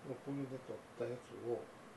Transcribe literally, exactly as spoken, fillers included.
お米で取ったやつを